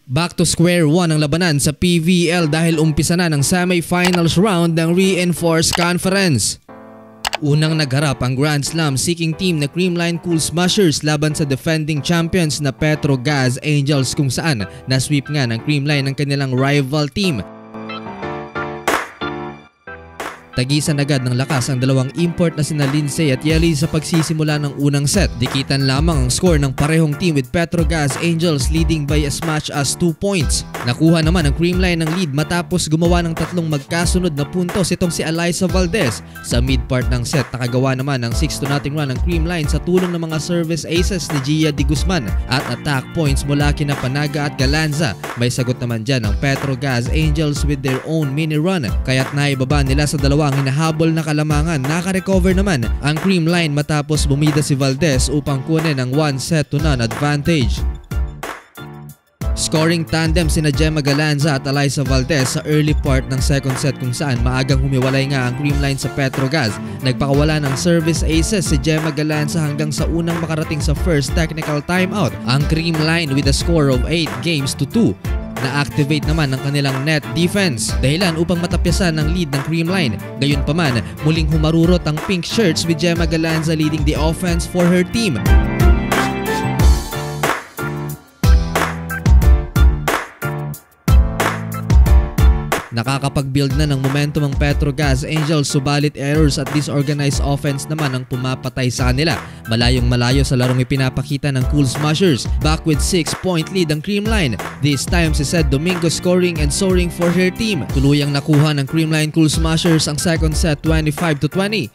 Back to square one ang labanan sa PVL dahil umpisa na ng semi-finals round ng Reinforced Conference. Unang nagharap ang Grand Slam seeking team na Creamline Cool Smashers laban sa defending champions na Petro Gazz Angels kung saan na-sweep nga ng Creamline ang kanilang rival team. Tagisan agad ng lakas ang dalawang import na sina Lindsay at Yeli sa pagsisimula ng unang set. Dikitan lamang ang score ng parehong team with Petro Gazz Angels leading by as much as 2 points. Nakuha naman ang Creamline ng lead matapos gumawa ng tatlong magkasunod na puntos itong si Alyssa Valdez. Sa mid part ng set, nakagawa naman ng 6-0 run ang Creamline sa tulong ng mga service aces ni Gia de Guzman at attack points mula kina Panaga at Galanza. May sagot naman dyan ang Petro Gazz Angels with their own mini run kaya't naibaba nila sa dalawa ang hinahabol na kalamangan. Naka-recover naman ang Creamline matapos bumida si Valdez upang kunin ang 1-0 advantage. Scoring tandem sina Gemma Galanza at Alyssa Valdez sa early part ng second set kung saan maagang humiwalay nga ang Creamline sa Petro Gazz. Nagpakawala ng service aces si Gemma Galanza hanggang sa unang makarating sa first technical timeout ang Creamline with a score of 8-2. Na-activate naman ng kanilang net defense dahilan upang matapyasan ang lead ng Creamline. Gayunpaman, muling humarurot ang pink shirts with Gemma Galanza leading the offense for her team. Nakakapag-build na ng momentum ang Petro Gazz Angels subalit errors at disorganized offense naman ang pumapatay sa kanila. Malayong malayo sa larong ipinapakita ng Cool Smashers. Back with 6-point lead ang Creamline. This time si Sed Domingo scoring and soaring for her team. Tuluyang nakuha ng Creamline Cool Smashers ang second set 25-20.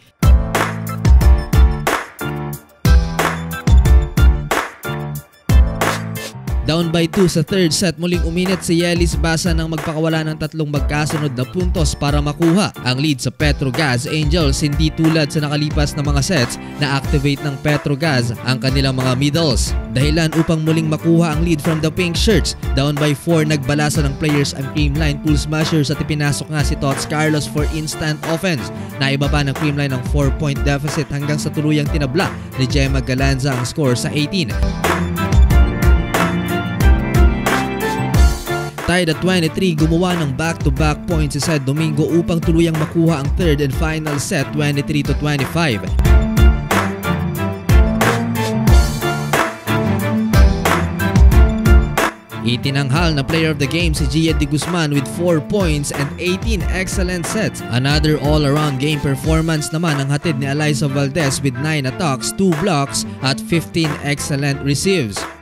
Down by 2 sa third set, muling uminit si Yelis Basa nang magpakawala ng tatlong magkasunod na puntos para makuha ang lead sa Petro Gazz Angels. Hindi tulad sa nakalipas na mga sets na activate ng Petro Gazz ang kanilang mga middles. Dahilan upang muling makuha ang lead from the pink shirts. Down by 4, nagbalasa ng players ang Creamline Cool Smashers at ipinasok nga si Tots Carlos for instant offense. Naibaba ng Creamline ang 4-point deficit hanggang sa tuluyang tinabla ni Gemma Galanza ang score sa 18. Tied at 23, gumawa ng back-to-back points si Sed Domingo upang tuluyang makuha ang third and final set 23-25. Itinanghal na player of the game si Gia de Guzman with 4 points and 18 excellent sets. Another all-around game performance naman ang hatid ni Alyssa Valdez with 9 attacks, 2 blocks at 15 excellent receives.